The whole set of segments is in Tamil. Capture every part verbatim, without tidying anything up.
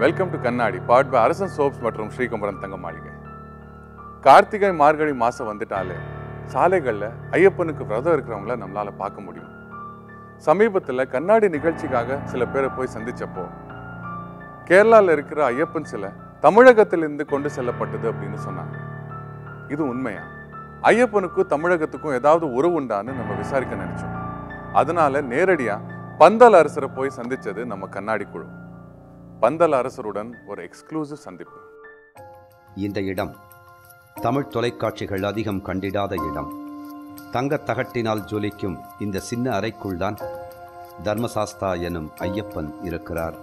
வெல்கம் டு கண்ணாடி பாட் பை அரசன் சோப்ஸ் மற்றும் ஸ்ரீகுமரன் தங்க மாளிகை. கார்த்திகை மார்கழி மாதம் வந்துட்டாலே சாலைகளில் ஐயப்பனுக்கு விரதம் இருக்கிறவங்கள நம்மளால் பார்க்க முடியும். சமீபத்தில் கண்ணாடி நிகழ்ச்சிக்காக சில பேரை போய் சந்திச்சப்போ கேரளாவில் இருக்கிற ஐயப்பன் சிலை தமிழகத்திலிருந்து கொண்டு செல்லப்பட்டது அப்படின்னு சொன்னாங்க. இது உண்மையா? ஐயப்பனுக்கும் தமிழகத்துக்கும் ஏதாவது உறவு உண்டான்னு நம்ம விசாரிக்க நினைச்சோம். அதனால நேரடியா பந்தல் அரசரை போய் சந்திச்சது நம்ம கண்ணாடி குழு. பந்தல் அரசருடன் ஒரு எக்ஸ்க்ளூசிவ் சந்திப்பு. இந்த இடம் தமிழ் தொலைக்காட்சிகள் அதிகம் கண்டிடாத இடம். தங்க தகட்டினால் ஜொலிக்கும் இந்த சின்ன அறைக்குள் தான் தர்மசாஸ்தா எனும் ஐயப்பன் இருக்கிறார்.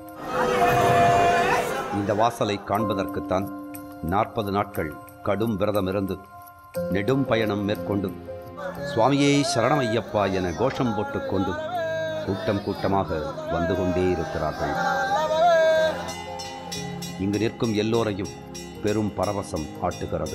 இந்த வாசலை காண்பதற்குத்தான் நாற்பது நாட்கள் கடும் விரதமிருந்து நெடும் பயணம் மேற்கொண்டு சுவாமியே சரணம் ஐயப்பா என கோஷம் போட்டுக்கொண்டு கூட்டம் கூட்டமாக வந்து கொண்டே இருக்கிறார்கள். இங்கு நிற்கும் எல்லோரையும் பெரும் பரவசம் ஆட்டுகிறது.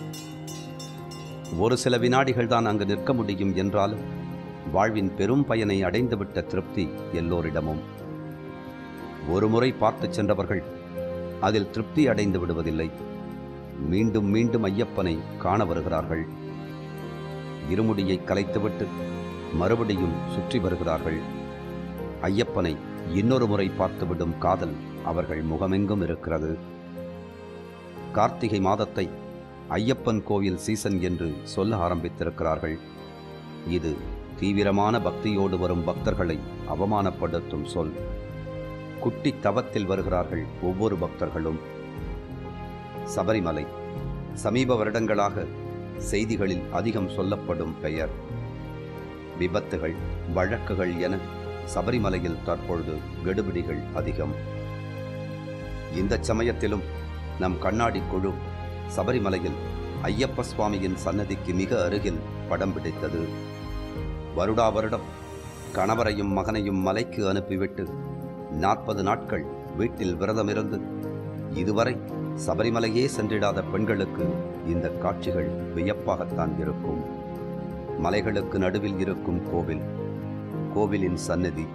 ஒரு சில வினாடிகள் தான் அங்கு நிற்க முடியும் என்றாலும் வாழ்வின் பெரும் பயனை அடைந்துவிட்ட திருப்தி எல்லோரிடமும். ஒரு முறை பார்த்து சென்றவர்கள் அதில் திருப்தி அடைந்து விடுவதில்லை. மீண்டும் மீண்டும் ஐயப்பனை காண வருகிறார்கள். இருமுடியை கலைத்துவிட்டு மறுபடியும் சுற்றி வருகிறார்கள். ஐயப்பனை இன்னொரு முறை பார்த்துவிடும் காதல் அவர்கள் முகமெங்கும் இருக்கிறது. கார்த்திகை மாதத்தை ஐயப்பன் கோவில் சீசன் என்று சொல்ல ஆரம்பித்திருக்கிறார்கள். இது தீவிரமான பக்தியோடு வரும் பக்தர்களை அவமானப்படுத்தும் சொல். குட்டி தவத்தில் வருகிறார்கள் ஒவ்வொரு பக்தர்களும். சபரிமலை சமீப வருடங்களாக செய்திகளில் அதிகம் சொல்லப்படும் பெயர். விபத்துகள், வழக்குகள் என சபரிமலையில் தற்பொழுது கெடுபிடிகள் அதிகம். இந்த சமயத்திலும் நம் கண்ணாடி குழு சபரிமலையில் ஐயப்ப சுவாமியின் சன்னதிக்கு மிக அருகில் படம் பிடித்தது. வருடா வருடம் கணவரையும் மகனையும் மலைக்கு அனுப்பிவிட்டு நாற்பது நாட்கள் வீட்டில் விரதமிருந்து இதுவரை சபரிமலையே சென்றிடாத பெண்களுக்கு இந்த காட்சிகள் வியப்பாகத்தான் இருக்கும். மலைகளுக்கு நடுவில் இருக்கும் கோவில், கோவிலின் சன்னதி,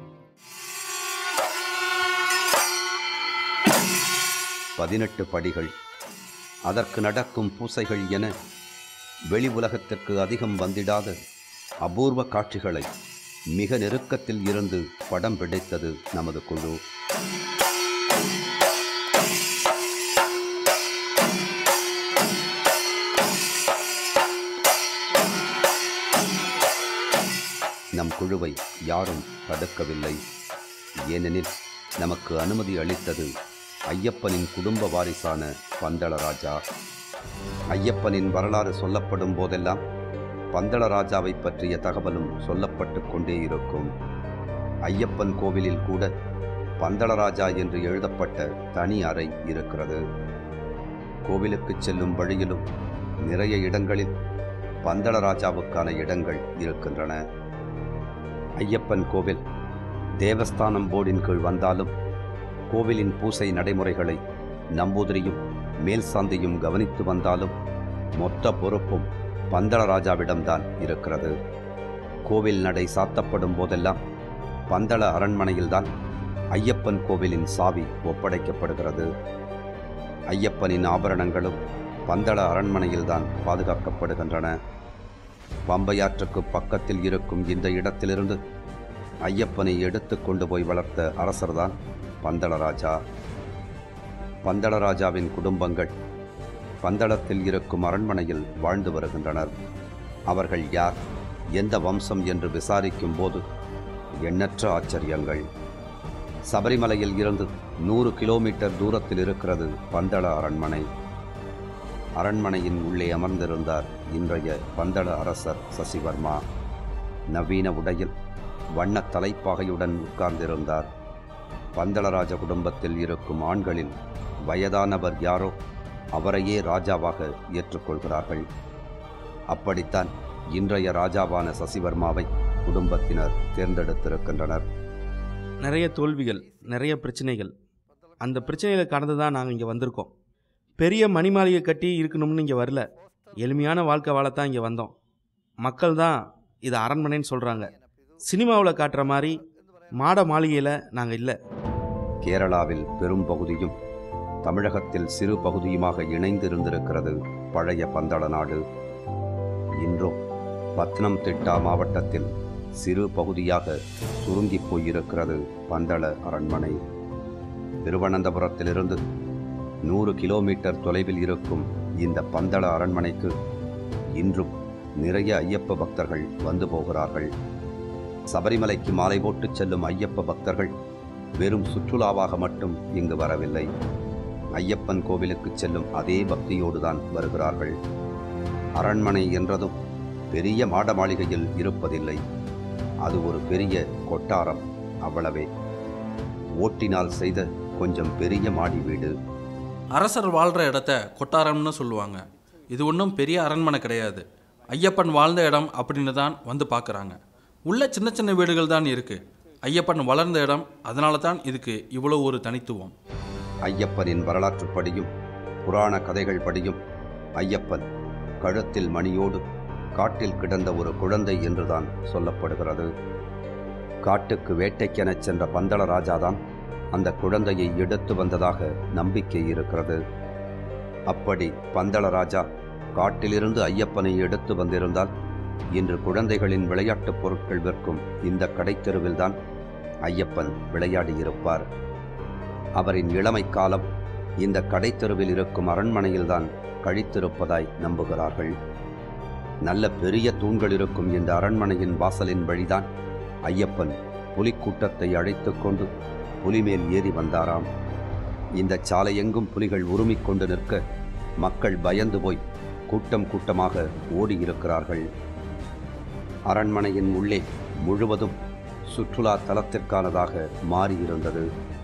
பதினெட்டு படிகள், அதற்கு நடக்கும் பூசைகள் என வெளி உலகத்திற்கு அதிகம் வந்திடாத அபூர்வ காட்சிகளை மிக நெருக்கத்தில் இருந்து படம் பிடித்தது நமது குழு. நம் குழுவை யாரும் தடுக்கவில்லை. ஏனெனில் நமக்கு அனுமதி அளித்தது ஐயப்பனின் குடும்ப வாரிசான பந்தளராஜா. ஐயப்பனின் வரலாறு சொல்லப்படும் போதெல்லாம் பந்தளராஜாவை பற்றிய தகவலும் சொல்லப்பட்டு கொண்டே இருக்கும். ஐயப்பன் கோவிலில் கூட பந்தளராஜா என்று எழுதப்பட்ட தனி அறை இருக்கிறது. கோவிலுக்கு செல்லும் வழியிலும் நிறைய இடங்களில் பந்தளராஜாவுக்கான இடங்கள் இருக்கின்றன. ஐயப்பன் கோவில் தேவஸ்தானம் போர்டின் கீழ் வந்தாலும் கோவிலின் பூசை நடைமுறைகளை நம்பூதிரியும் மேல் சாந்தியும் கவனித்து வந்தாலும் மொத்த பொறுப்பும் பந்தளராஜாவிடம்தான் இருக்கிறது. கோவில் நடை சாத்தப்படும் போதெல்லாம் பந்தள அரண்மனையில்தான் ஐயப்பன் கோவிலின் சாவி ஒப்படைக்கப்படுகிறது. ஐயப்பனின் ஆபரணங்களும் பந்தள அரண்மனையில்தான் பாதுகாக்கப்படுகின்றன. பம்பையாற்றுக்கு பக்கத்தில் இருக்கும் இந்த இடத்திலிருந்து ஐயப்பனை எடுத்து கொண்டு போய் வளர்த்த அரசர்தான் பந்தளராஜா. பந்தளராஜாவின் குடும்பங்கள் பந்தளத்தில் இருக்கும் அரண்மனையில் வாழ்ந்து வருகின்றனர். அவர்கள் யார், எந்த வம்சம் என்று விசாரிக்கும் போது எண்ணற்ற ஆச்சரியங்கள். சபரிமலையில் இருந்து நூறு கிலோமீட்டர் தூரத்தில் இருக்கிறது பந்தள அரண்மனை. அரண்மனையின் உள்ளே அமர்ந்திருந்தார் இன்றைய பந்தள அரசர் சசிவர்மா. நவீன உடையில் வண்ண தலைப்பாகையுடன் உட்கார்ந்திருந்தார். பந்தளராஜ குடும்பத்தில் இருக்கும் ஆண்களில் வயதானவர் யாரோ அவரையே ராஜாவாக ஏற்றுக்கொள்கிறார்கள். அப்படித்தான் இன்றைய ராஜாவான சசிவர்மாவை குடும்பத்தினர் தேர்ந்தெடுத்திருக்கின்றனர். நிறைய தோல்விகள், நிறைய பிரச்சனைகள், அந்த பிரச்சனைகளை கடந்து தான் நாங்கள் இங்கே வந்திருக்கோம். பெரிய மணி மாளிகை கட்டி இருக்கணும்னு இங்கே வரல, எளிமையான வாழ்க்கை வாழத்தான் இங்கே வந்தோம். மக்கள் தான் இது அரண்மனைன்னு சொல்கிறாங்க. சினிமாவில் காட்டுற மாதிரி மாட மாளிகையில் நாங்கள் இல்லை. கேரளாவில் பெரும் பகுதியும் தமிழகத்தில் சிறு பகுதியுமாக இணைந்திருந்திருக்கிறது பழைய பந்தள நாடு. இன்றும் பத்தனம்திட்டா மாவட்டத்தில் சிறு பகுதியாக சுருங்கி போயிருக்கிறது பந்தள அரண்மனை. திருவனந்தபுரத்திலிருந்து நூறு கிலோமீட்டர் தொலைவில் இருக்கும் இந்த பந்தள அரண்மனைக்கு இன்றும் நிறைய ஐயப்ப பக்தர்கள் வந்து போகிறார்கள். சபரிமலைக்கு மாலை போட்டு செல்லும் ஐயப்ப பக்தர்கள் வெறும் சுற்றுலாவாக மட்டும் இங்கு வரவில்லை. ஐயப்பன் கோவிலுக்கு செல்லும் அதே பக்தியோடுதான் வருகிறார்கள். அரண்மனை என்றதும் பெரிய மாட மாளிகையில் இருப்பதில்லை. அது ஒரு பெரிய கொட்டாரம், அவ்வளவே. ஓட்டினால் செய்த கொஞ்சம் பெரிய மாடி வீடு. அரசர் வாழ்கிற இடத்த கொட்டாரம்னு சொல்லுவாங்க. இது ஒன்றும் பெரிய அரண்மனை கிடையாது. ஐயப்பன் வாழ்ந்த இடம் அப்படின்னு தான் வந்து பார்க்குறாங்க. உள்ள சின்ன சின்ன வீடுகள் தான் இருக்குது. ஐயப்பன் வளர்ந்த இடம், அதனால தான் இதுக்கு இவ்வளோ ஒரு தனித்துவம். ஐயப்பனின் வரலாற்றுப்படியும் புராண கதைகள் படியும் ஐயப்பன் கழுத்தில் மணியோடு காட்டில் கிடந்த ஒரு குழந்தை என்றுதான் சொல்லப்படுகிறது. காட்டுக்கு வேட்டைக்கெனச் சென்ற பந்தள ராஜாதான் அந்த குழந்தையை எடுத்து வந்ததாக நம்பிக்கை இருக்கிறது. அப்படி பந்தள ராஜா காட்டிலிருந்து ஐயப்பனை எடுத்து வந்திருந்தால் இன்று குழந்தைகளின் விளையாட்டுப் பொருட்கள் விற்கும் இந்த கடைத்தெருவில்தான் ஐயப்பன் விளையாடியிருப்பார். அவரின் இளமை காலம் இந்த கடைத்தெருவில் இருக்கும் அரண்மனையில்தான் கழித்திருப்பதாய் நம்புகிறார்கள். நல்ல பெரிய தூண்கள் இருக்கும் இந்த அரண்மனையின் வாசலின் வழிதான் ஐயப்பன் புலிக்கூட்டத்தை அழைத்து கொண்டு புலிமேல் ஏறி வந்தாராம். இந்த சாலையெங்கும் புலிகள் உருமிக் கொண்டு நிற்க மக்கள் பயந்து போய் கூட்டம் கூட்டமாக ஓடியிருக்கிறார்கள். அரண்மனையின் உள்ளே முழுவதும் சுற்றுலா தலத்திற்கானதாக மாறியிருந்தது.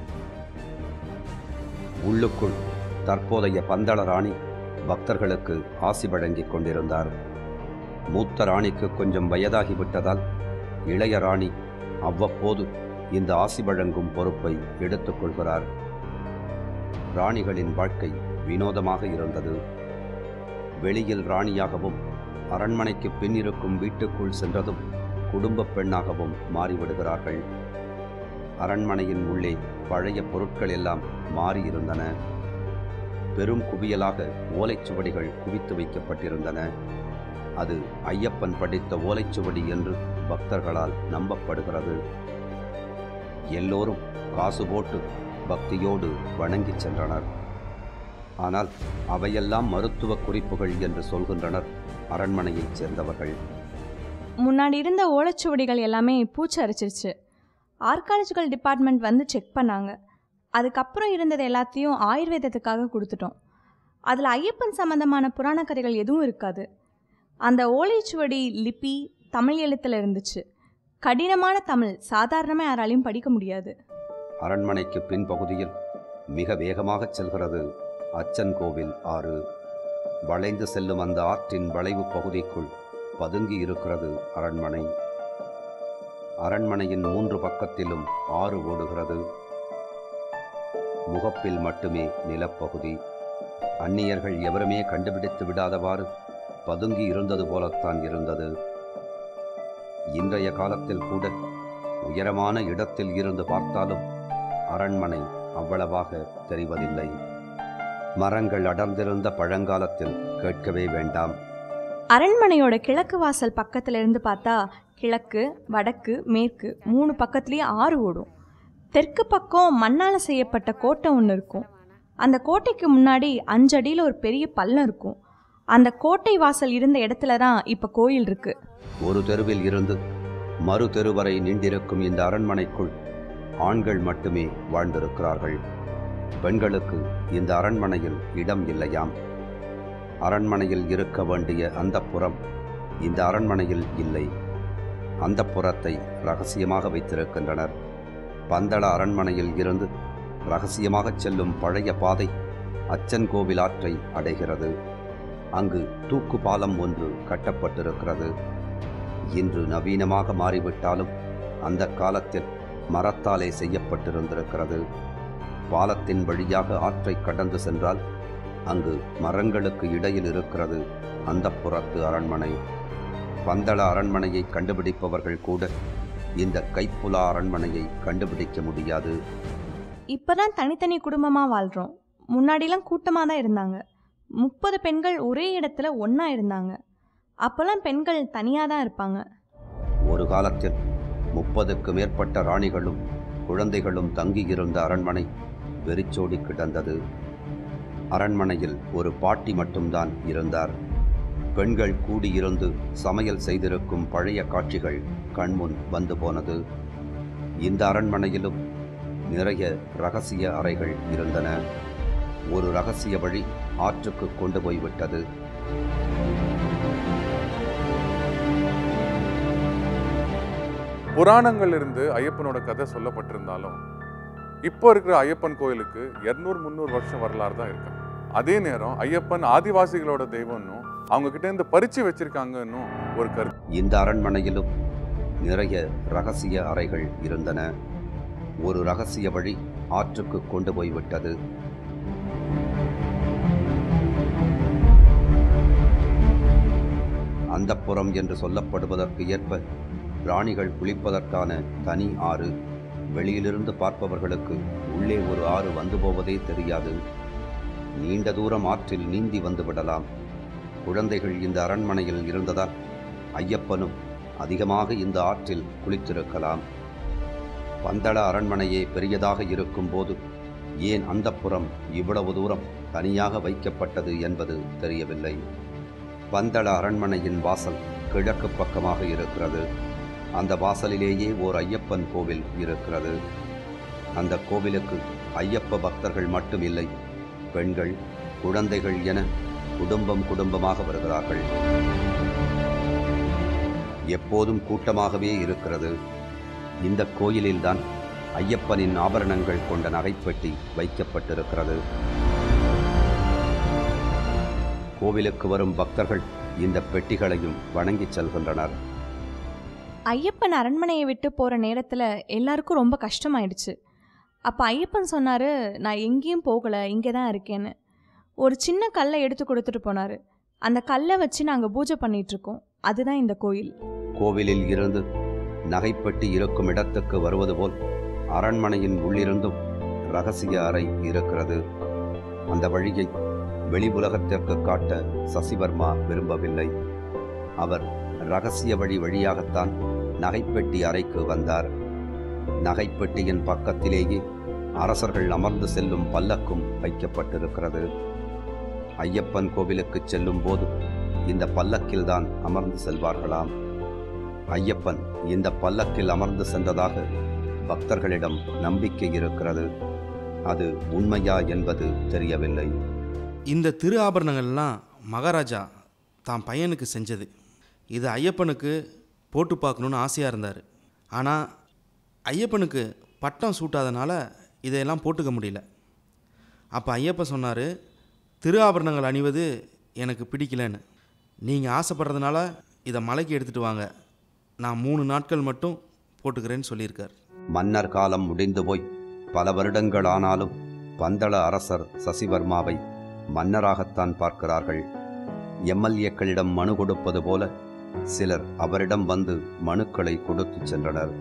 உள்ளுக்குள் தற்போதைய பந்தள ராணி பக்தர்களுக்கு ஆசி வழங்கிக் கொண்டிருந்தார். மூத்த ராணிக்கு கொஞ்சம் வயதாகிவிட்டதால் இளைய ராணி அவ்வப்போது இந்த ஆசி வழங்கும் பொறுப்பை எடுத்துக்கொள்கிறார். ராணிகளின் வாழ்க்கை வினோதமாக இருந்தது. வெளியில் ராணியாகவும் அரண்மனைக்கு பின் இருக்கும் வீட்டுக்குள் சென்றதும் குடும்ப பெண்ணாகவும் மாறிவிடுகிறார்கள். அரண்மனையின் உள்ளே பழைய பொருட்கள் எல்லாம் மாறியிருந்தன. பெரும் குவியலாக ஓலைச்சுவடிகள் குவித்து வைக்கப்பட்டிருந்தன. அது ஐயப்பன் படித்த ஓலைச்சுவடி என்று பக்தர்களால் நம்பப்படுகிறது. எல்லோரும் காசு போட்டு பக்தியோடு வணங்கி சென்றனர். ஆனால் அவையெல்லாம் மருத்துவ குறிப்புகள் என்று சொல்கின்றனர் அரண்மனையைச் சேர்ந்தவர்கள். முன்னாடி இருந்த ஓலைச்சுவடிகள் எல்லாமே பூச்சி அரிச்சிருச்சு. ஆர்காலஜிக்கல் டிபார்ட்மெண்ட் வந்து செக் பண்ணாங்க. அதுக்கப்புறம் இருந்தது எல்லாத்தையும் ஆயுர்வேதத்துக்காக கொடுத்துட்டோம். அதில் ஐயப்பன் சம்பந்தமான புராண கதைகள் எதுவும் இருக்காது. அந்த ஓலைச்சுவடி லிபி தமிழ் எழுத்தில் இருந்துச்சு. கடினமான தமிழ் சாதாரணமாக யாராலையும் படிக்க முடியாது. அரண்மனைக்கு பின்பகுதியில் மிக வேகமாக செல்கிறது அச்சன் கோவில் ஆறு. வளைந்து செல்லும் அந்த ஆற்றின் வளைவு பகுதிக்குள் பதுங்கி இருக்கிறது அரண்மனை. அரண்மனையின் மூன்று பக்கத்திலும் ஆறு ஓடுகிறது. முகப்பில் மட்டுமே நிலப்பகுதி. அந்நியர்கள் எவருமே கண்டுபிடித்து விடாதவாறு பதுங்கி இருந்தது போலத்தான் இருந்தது. இன்றைய காலத்தில் கூட உயரமான இடத்தில் இருந்து பார்த்தாலும் அரண்மனை அவ்வளவாக தெரிவதில்லை. மரங்கள் அடர்ந்திருந்த பழங்காலத்தில் கேட்கவே வேண்டாம். அரண்மனையோட கிழக்கு வாசல் பக்கத்துல இருந்து பார்த்தா கிழக்கு, வடக்கு, மேற்கு மூணு பக்கத்துலேயே ஆறு ஓடும். தெற்கு பக்கம் மண்ணால் செய்யப்பட்ட கோட்டை ஒன்று இருக்கும். அந்த கோட்டைக்கு முன்னாடி அஞ்சு அடியில் ஒரு பெரிய பள்ளம் இருக்கும். அந்த கோட்டை வாசல் இருந்த இடத்துல தான் இப்போ கோயில் இருக்கு. ஒரு தெருவில் இருந்து மறு தெரு வரை நீண்டிருக்கும் இந்த அரண்மனைக்குள் ஆண்கள் மட்டுமே வாழ்ந்திருக்கிறார்கள். பெண்களுக்கு இந்த அரண்மனையில் இடம் இல்லையாம். அரண்மனையில் இருக்க வேண்டிய அந்தப்புறம் இந்த அரண்மனையில் இல்லை. அந்தப்புறத்தை ரகசியமாக வைத்திருக்கின்றனர். பந்தள அரண்மனையில் இருந்து ரகசியமாக செல்லும் பழைய பாதை அச்சன் கோவில் ஆற்றை அடைகிறது. அங்கு தூக்கு பாலம் ஒன்று கட்டப்பட்டிருக்கிறது. இன்று நவீனமாக மாறிவிட்டாலும் அந்த காலத்தில் மரத்தாலே செய்யப்பட்டிருந்திருக்கிறது. பாலத்தின் வழியாக ஆற்றை கடந்து சென்றால் அங்கு மரங்களுக்கு இடையில் இருக்கிறது அந்தப்புறத்து அரண்மனை. பந்தள அரண்மனையை கண்டுபிடிப்பவர்கள் கூட இந்த கைப்புலா அரண்மனையை கண்டுபிடிக்க முடியாது. இப்போ தான் தனித்தனி குடும்பமாக வாழ்கிறோம். முன்னாடிலாம் கூட்டமாக தான் இருந்தாங்க. முப்பது பெண்கள் ஒரே இடத்துல ஒன்றா இருந்தாங்க. அப்போல்லாம் பெண்கள் தனியாக தான் இருப்பாங்க. ஒரு காலத்தில் முப்பதுக்கு மேற்பட்ட ராணிகளும் குழந்தைகளும் தங்கியிருந்த அரண்மனை வெறிச்சோடி கிடந்தது. அரண்மனையில் ஒரு பாட்டி மட்டும்தான் இருந்தார். பெண்கள் கூடியிருந்து சமையல் செய்திருக்கும் பழைய காட்சிகள் கண்முன் வந்து போனது. இந்த அரண்மனையிலும் நிறைய ரகசிய அறைகள் இருந்தன. ஒரு ரகசிய வழி ஆற்றுக்கு கொண்டு போய்விட்டது. புராணங்கள் இருந்து ஐயப்பனோட கதை சொல்லப்பட்டிருந்தாலும் இப்போ இருக்கிற ஐயப்பன் கோயிலுக்கு இருநூறு முந்நூறு வருஷம் வரலாறு தான் இருக்கு. அதே நேரம் ஐயப்பன் ஆதிவாசிகளோட தெய்வம்னு அவங்க கிட்ட இருந்து பறிச்சு வச்சிருக்காங்கன்னு ஒரு கருத்து. இந்த அரண்மனையிலும் நிறைய ரகசிய அறைகள் இருந்தன. ஒரு ரகசிய வழி ஆற்றுக்கு கொண்டு போய்விட்டது. அந்தப்புறம் என்று சொல்லப்படுவதற்கு ஏற்ப ராணிகள் குளிப்பதற்கான தனி ஆறு. வெளியிலிருந்து பார்ப்பவர்களுக்கு உள்ளே ஒரு ஆறு வந்து போவதே தெரியாது. நீண்ட தூரம் ஆற்றில் நீந்தி வந்து விடலாம். குழந்தைகள் இந்த அரண்மனையில் இருந்ததால் ஐயப்பனும் அதிகமாக இந்த ஆற்றில் குளித்திருக்கலாம். பந்தள அரண்மனையே பெரியதாக இருக்கும்போது ஏன் அந்தப்புறம் இவ்வளவு தூரம் தனியாக வைக்கப்பட்டது என்பது தெரியவில்லை. பந்தள அரண்மனையின் வாசல் கிழக்கு பக்கமாக இருக்கிறது. அந்த வாசலிலேயே ஓர் ஐயப்பன் கோவில் இருக்கிறது. அந்த கோவிலுக்கு ஐயப்ப பக்தர்கள் மட்டும் இல்லை, பெண்கள், குழந்தைகள் என குடும்பம் குடும்பமாக வருகிறார்கள். எப்போதும் கூட்டமாகவே இருக்கிறது. இந்த கோயிலில்தான் ஐயப்பனின் ஆபரணங்கள் கொண்ட நகைப்பெட்டி வைக்கப்பட்டிருக்கிறது. கோவிலுக்கு வரும் பக்தர்கள் இந்த பெட்டிகளையும் வணங்கிச் செல்கின்றனர். ஐயப்பன் அரண்மனையை விட்டு போகிற நேரத்தில் எல்லாருக்கும் ரொம்ப கஷ்டமாயிடுச்சு. அப்போ ஐயப்பன் சொன்னார், நான் எங்கேயும் போகலை, இங்கே தான் இருக்கேன்னு. ஒரு சின்ன கல்லை எடுத்து கொடுத்துட்டு போனார். அந்த கல்லை வச்சு நாங்கள் பூஜை பண்ணிகிட்ருக்கோம். அதுதான் இந்த கோயில். கோவிலில் இருந்து நகைப்பெட்டி இருக்கும் இடத்துக்கு வருவது போல் அரண்மனையின் உள்ளிருந்தும் ரகசிய அறை இருக்கிறது. அந்த வழியை வெளி உலகத்திற்கு காட்ட சசிவர்மா விரும்பவில்லை. அவர் ரகசிய வழி வழியாகத்தான் நகைப்பெட்டி அறைக்கு வந்தார். நகைப்பெட்டியின் பக்கத்திலேயே அரசர்கள் அமர்ந்து செல்லும் பல்லக்கும் வைக்கப்பட்டிருக்கிறது. ஐயப்பன் கோவிலுக்கு செல்லும் போது இந்த பல்லக்கில்தான் அமர்ந்து செல்வார்களாம். ஐயப்பன் இந்த பல்லக்கில் அமர்ந்து சென்றதாக பக்தர்களிடம் நம்பிக்கை இருக்கிறது. அது உண்மையா என்பது தெரியவில்லை. இந்த திரு ஆபரணங்கள்லாம் மகாராஜா தான் பையனுக்கு செஞ்சது. இது ஐயப்பனுக்கு போட்டு பார்க்கணுன்னு ஆசையாக இருந்தார். ஆனால் ஐயப்பனுக்கு பட்டம் சூட்டாதனால இதையெல்லாம் போட்டுக்க முடியல. அப்போ ஐயப்பன் சொன்னார், திரு ஆபரணங்கள் அணிவது எனக்கு பிடிக்கலன்னு. நீங்கள் ஆசைப்படுறதுனால இதை மலைக்கு எடுத்துகிட்டு வாங்க, நான் மூணு நாட்கள் மட்டும் போட்டுக்கிறேன்னு சொல்லியிருக்கார். மன்னர் காலம் முடிந்து போய் பல வருடங்கள் ஆனாலும் பந்தள அரசர் சசிவர்மாவை மன்னராகத்தான் பார்க்கிறார்கள். எம்எல்ஏக்களிடம் மனு கொடுப்பது போல சிலர் அவரிடம் வந்து மனுக்களை கொடுத்து சென்றனர்.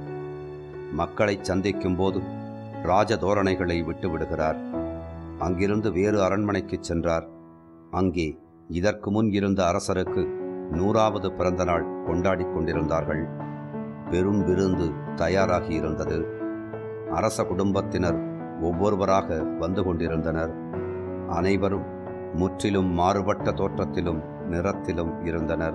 மக்களை சந்திக்கும் போது ராஜ தோரணைகளை விட்டு விடுகிறார். அங்கிருந்து வேறு அரண்மனைக்கு சென்றார். அங்கே இதற்கு முன் இருந்த அரசருக்கு நூறாவது பிறந்த நாள் கொண்டாடி கொண்டிருந்தார்கள். பெரும் விருந்து தயாராகி இருந்தது. அரச குடும்பத்தினர் ஒவ்வொருவராக வந்து கொண்டிருந்தனர். அனைவரும் முற்றிலும் மாறுபட்ட தோற்றத்திலும் நிறத்திலும் இருந்தனர்.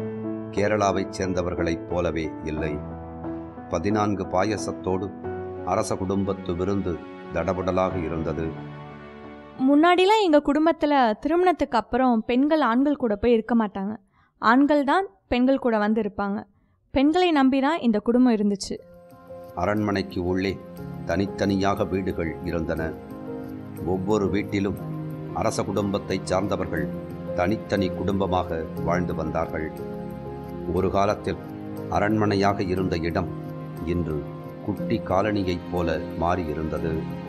கேரளாவைச் சேர்ந்தவர்களைப் போலவே இல்லை. பதினான்கு பாயசத்தோடு அரச குடும்பத்து விருந்து தடபுடலாக இருந்தது. முன்னாடிலாம் எங்கள் குடும்பத்தில் திருமணத்துக்கு அப்புறம் பெண்கள் ஆண்கள் கூட போய் இருக்க மாட்டாங்க. ஆண்கள் தான் பெண்கள் கூட வந்து இருப்பாங்க. பெண்களை நம்பி தான் இந்த குடும்பம் இருந்துச்சு. அரண்மனைக்கு உள்ளே தனித்தனியாக வீடுகள் இருந்தன. ஒவ்வொரு வீட்டிலும் அரச குடும்பத்தைச் சார்ந்தவர்கள் தனித்தனி குடும்பமாக வாழ்ந்து வந்தார்கள். ஒரு காலத்தில் அரண்மனையாக இருந்த இடம் இன்று குட்டி காலனியைப் போல மாறியிருந்தது.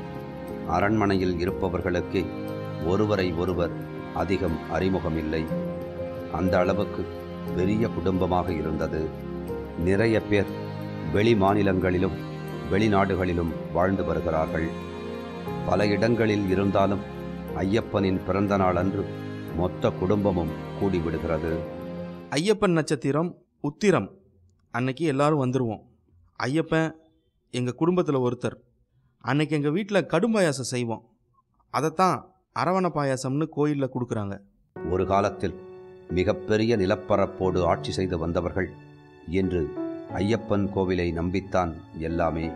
அரண்மனையில் இருப்பவர்களுக்கே ஒருவரை ஒருவர் அதிகம் அறிமுகமில்லை. அந்த அளவுக்கு பெரிய குடும்பமாக இருந்தது. நிறைய பேர் வெளி மாநிலங்களிலும் வெளிநாடுகளிலும் வாழ்ந்து வருகிறார்கள். பல இடங்களில் இருந்தாலும் ஐயப்பனின் பிறந்த நாள் அன்று மொத்த குடும்பமும் கூடிவிடுகிறது. ஐயப்பன் நட்சத்திரம் உத்திரம் அன்னைக்கு எல்லாரும் வந்துடுவோம். ஐயப்பன் எங்கள் குடும்பத்தில் ஒருத்தர். அன்னைக்கு எங்கள் வீட்டில் கடும் பாயாசம் செய்வோம். அதைத்தான் அரவண பாயாசம்னு கோயிலில் கொடுக்குறாங்க. ஒரு காலத்தில் மிகப்பெரிய நிலப்பரப்போடு ஆட்சி செய்து வந்தவர்கள் இன்று ஐயப்பன் கோவிலை நம்பித்தான் எல்லாமே.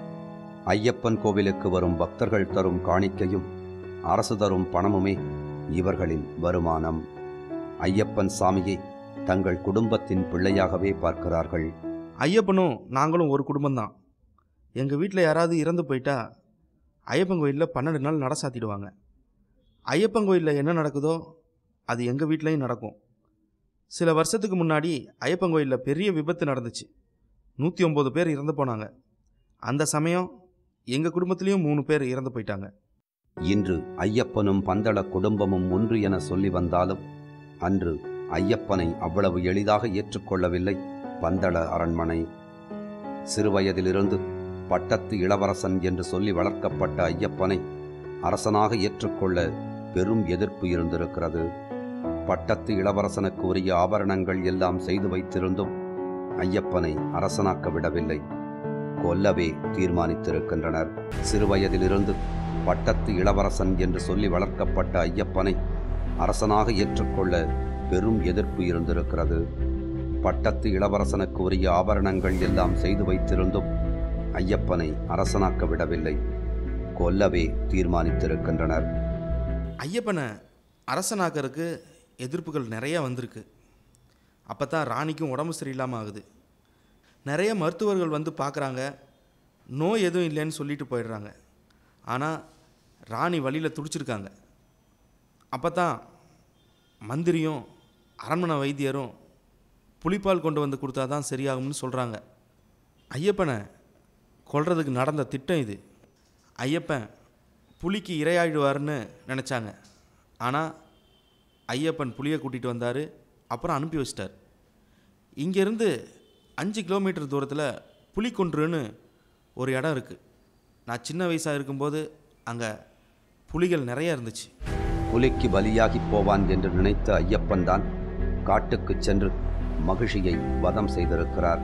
ஐயப்பன் கோவிலுக்கு வரும் பக்தர்கள் தரும் காணிக்கையும் அரசு தரும் பணமுமே இவர்களின் வருமானம். ஐயப்பன் சாமியை தங்கள் குடும்பத்தின் பிள்ளையாகவே பார்க்கிறார்கள். ஐயப்பனும் நாங்களும் ஒரு குடும்பம்தான். எங்கள் வீட்டில் யாராவது இறந்து போயிட்டா ஐயப்பன் கோயிலில் பன்னெண்டு நாள் நட சாத்திடுவாங்க. ஐயப்பன் கோயிலில் என்ன நடக்குதோ அது எங்கள் வீட்லேயும் நடக்கும். சில வருஷத்துக்கு முன்னாடி ஐயப்பன் கோயிலில் பெரிய விபத்து நடந்துச்சு. நூற்றி ஒம்பது பேர் இறந்து போனாங்க. அந்த சமயம் எங்கள் குடும்பத்திலையும் மூணு பேர் இறந்து போயிட்டாங்க. இன்று ஐயப்பனும் பந்தள குடும்பமும் ஒன்று என சொல்லி வந்தாலும் அன்று ஐயப்பனை அவ்வளவு எளிதாக ஏற்றுக்கொள்ளவில்லை பந்தள அரண்மனை. சிறுவயதிலிருந்து பட்டத்து இளவரசன் என்று சொல்லி வளர்க்கப்பட்ட ஐயப்பனை அரசனாக ஏற்றுக்கொள்ள பெரும் எதிர்ப்பு இருந்திருக்கிறது. பட்டத்து இளவரசனுக்கு உரிய ஆபரணங்கள் எல்லாம் செய்து வைத்திருந்தும் ஐயப்பனை அரசனாக்க விடவில்லை, கொல்லவே தீர்மானித்திருக்கின்றனர். சிறுவயதிலிருந்து பட்டத்து இளவரசன் என்று சொல்லி வளர்க்கப்பட்ட ஐயப்பனை அரசனாக ஏற்றுக்கொள்ள பெரும் எதிர்ப்பு இருந்திருக்கிறது. பட்டத்து இளவரசனுக்கு உரிய ஆபரணங்கள் எல்லாம் செய்து வைத்திருந்தும் ஐயப்பனை அரசனாக்க விடவில்லை, கொல்லவே தீர்மானித்திருக்கின்றனர். ஐயப்பனை அரசனாக்கிறதுக்கு எதிர்ப்புகள் நிறையா வந்திருக்கு. அப்போ தான் ராணிக்கும் உடம்பு சரியில்லாமல் ஆகுது. நிறைய மருத்துவர்கள் வந்து பார்க்குறாங்க, நோய் எதுவும் இல்லைன்னு சொல்லிட்டு போயிடுறாங்க. ஆனால் ராணி வழியில் துடிச்சிருக்காங்க. அப்போ தான் மந்திரியும் அரண்மனை வைத்தியரும் புலிப்பால் கொண்டு வந்து கொடுத்தா தான் சரியாகும்னு சொல்கிறாங்க. ஐயப்பனை கொல்றதுக்கு நடந்த திட்டம் இது. ஐயப்பன் புலிக்கு இரையாயிடுவார்னு நினச்சாங்க. ஆனால் ஐயப்பன் புலியை கூட்டிகிட்டு வந்தார், அப்புறம் அனுப்பி வச்சிட்டார். இங்கேருந்து அஞ்சு கிலோமீட்டர் தூரத்தில் புலிக்குன்றுன்னு ஒரு இடம் இருக்குது. நான் சின்ன வயசாக இருக்கும்போது அங்கே புலிகள் நிறைய இருந்துச்சு. புலிக்கு பலியாகி போவான் என்று நினைத்த ஐயப்பன் தான் காட்டுக்கு சென்று மகிழ்ச்சியை வதம் செய்திருக்கிறார்.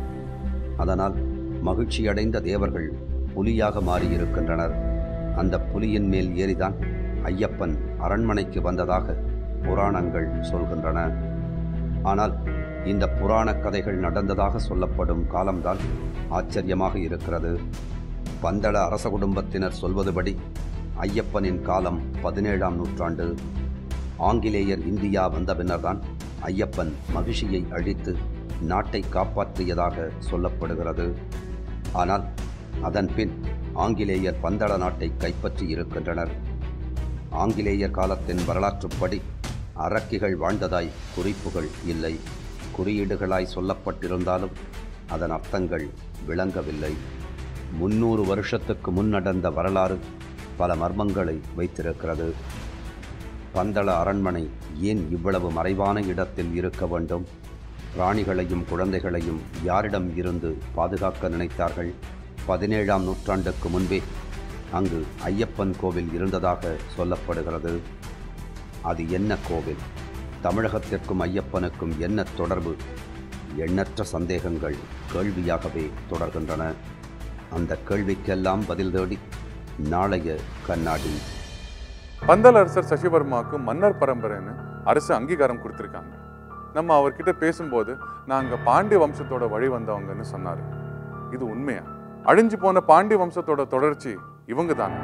அதனால் மகிழ்ச்சியடைந்த தேவர்கள் புலியாக மாறியிருக்கின்றனர். அந்த புலியின் மேல் ஏறிதான் ஐயப்பன் அரண்மனைக்கு வந்ததாக புராணங்கள் சொல்கின்றன. ஆனால் இந்த புராண கதைகள் நடந்ததாக சொல்லப்படும் காலம்தான் ஆச்சரியமாக இருக்கிறது. பந்தள அரச குடும்பத்தினர் சொல்வதுபடி ஐயப்பனின் காலம் பதினேழாம் நூற்றாண்டு. ஆங்கிலேயர் இந்தியா வந்த பின்னர்தான் ஐயப்பன் மகிழ்ச்சியை அழித்து நாட்டை காப்பாற்றியதாக சொல்லப்படுகிறது. ஆனால் அதன் பின் ஆங்கிலேயர் பந்தள நாட்டை கைப்பற்றி இருக்கின்றனர். ஆங்கிலேயர் காலத்தின் வரலாற்றுப்படி அரக்கிகள் வாழ்ந்ததாய் குறிப்புகள் இல்லை. குறியீடுகளாய் சொல்லப்பட்டிருந்தாலும் அதன் அர்த்தங்கள் விளங்கவில்லை. முன்னூறு வருஷத்துக்கு முன் நடந்த வரலாறு பல மர்மங்களை வைத்திருக்கிறது. பந்தள அரண்மனை ஏன் இவ்வளவு மறைவான இடத்தில் இருக்க வேண்டும்? ராணிகளையும் குழந்தைகளையும் யாரிடம் இருந்து பாதுகாக்க நினைத்தார்கள்? பதினேழாம் நூற்றாண்டுக்கு முன்பே அங்கு ஐயப்பன் கோவில் இருந்ததாக சொல்லப்படுகிறது. அது என்ன கோவில்? தமிழகத்திற்கும் ஐயப்பனுக்கும் என்ன தொடர்பு? எண்ணற்ற சந்தேகங்கள் கேள்வியாகவே தொடர்கின்றன. அந்த கேள்விக்கெல்லாம் பதில் தேடி நாளைய கண்ணாடி. பந்தள அரசர் சசிவர்மாவுக்கு மன்னர் பரம்பரைன்னு அரசு அங்கீகாரம் கொடுத்துருக்காங்க. நம்ம அவர்கிட்ட பேசும்போது நாங்கள் பாண்டிய வம்சத்தோட வழி வந்தவங்கன்னு சொன்னார். இது உண்மையா? அழிஞ்சு போன பாண்டிய வம்சத்தோட தொடர்ச்சி இவங்க தானே?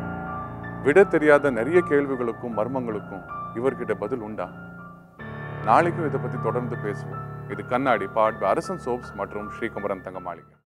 விட தெரியாத நிறைய கேள்விகளுக்கும் மர்மங்களுக்கும் இவர்கிட்ட பதில் உண்டா? நாளைக்கும் இதை பற்றி தொடர்ந்து பேசுவோம். இது கண்ணாடி பாட் அரசன் சோப்ஸ் மற்றும் ஸ்ரீகுமரன் தங்க மாளிகை.